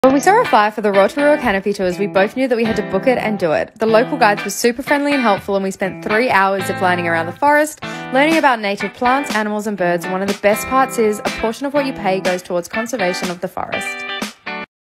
When we saw a flyer for the Rotorua canopy tours, we both knew that we had to book it and do it. The local guides were super friendly and helpful, and we spent 3 hours ziplining around the forest, learning about native plants, animals and birds. And one of the best parts is a portion of what you pay goes towards conservation of the forest.